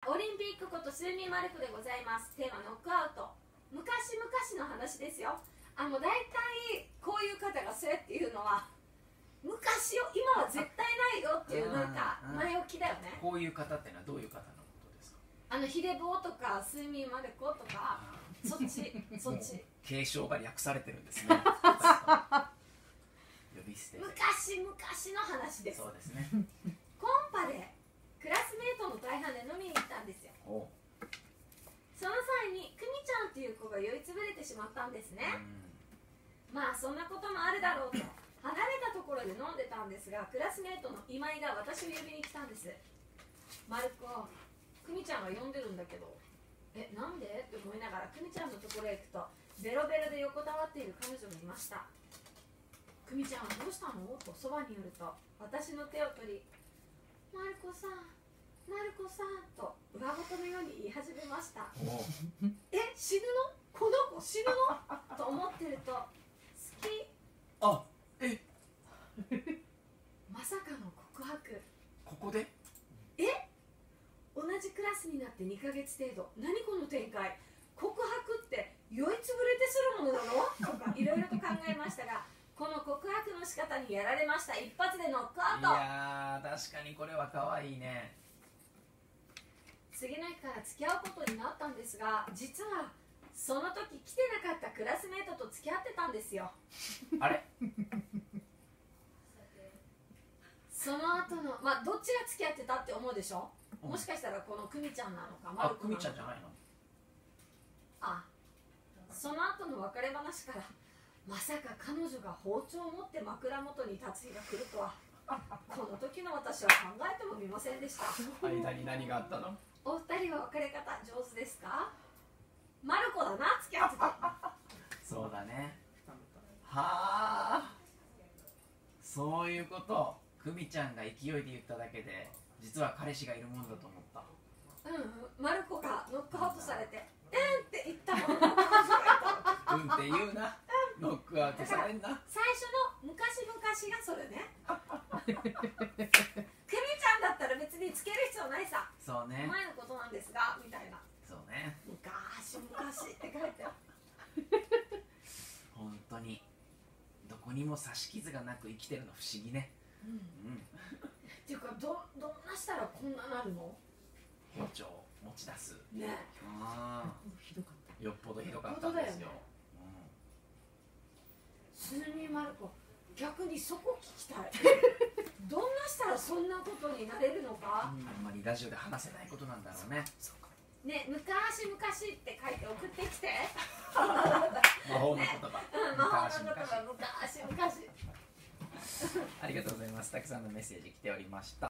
オリンピックことスーミーマルコでございます。テーマノックアウト。昔々の話ですよ。もう大体こういう方がそうやっていうのは昔よ、今は絶対ないよっていうなんか前置きだよね。 こういう方ってのはどういう方のことですか？ ヒデボーとかスーミーマルコとかそっち継承が略されてるんですね。呼び捨てで昔々の話です。 そうですね。 コンパでクラスメートの大半で飲みに行ったんですよ。その際にクミちゃんっていう子が酔いつぶれてしまったんですね。まあそんなこともあるだろうと離れたところで飲んでたんですが、クラスメートの今井が私を呼びに来たんです。マルコ、クミちゃんが呼んでるんだけど、なんでって思いながらクミちゃんのところへ行くと、ベロベロで横たわっている彼女がいました。クミちゃんはどうしたのとそばに寄ると、私の手を取り、マルコさんと上事のように言い始めました。死ぬのこの子死ぬのと思ってると、好きまさかの告白。 ここで同じクラスになって2ヶ月程度。何この展開。告白って酔いつぶれてするものなのとかいろいろと考えましたが、この告白の仕方にやられました。一発でノックアウト。 いやー、確かにこれは可愛いね。 次の日から付き合うことになったんですが、実はその時来てなかったクラスメートと付き合ってたんですよ。 あれその後のどっちが付き合ってたって思うでしょ。もしかしたらこのクミちゃんなのかマルコなのか。 クミちゃんじゃないの。 その後の別れ話から、まさか彼女が包丁を持って枕元に立つ日が来るとはこの時の私は考えてもみませんでした。 間に何があったの？ お二人は別れ方上手ですか？マルコだな、付き合ってた。 そうだね。はあ、そういうこと。クミちゃんが勢いで言っただけで実は彼氏がいるもんだと思った。 マルコがノックアウトされてって言ったものの彼女がいたの。 って言うな。ノックアウトされんな。 最初の昔々がそれね。クミちゃんだったら別につける必要ないさ。 そうね。 前のことなんですがみたいな。 そうね。 昔って書いてある。 本当にどこにも刺し傷がなく生きてるの不思議ね。 っていうか、どんなしたらこんななるの？ 包丁持ち出すね。 ひどかった。 よっぽどひどかったんですよ。 スーミーマルコ、逆にそこ聞きたい。どんなしたらそんなことになれるのか。 あんまりラジオで話せないことなんだろうね。 ね、昔って書いて送ってきて。 魔法の言葉。 昔。 ありがとうございます。たくさんのメッセージ来ておりました。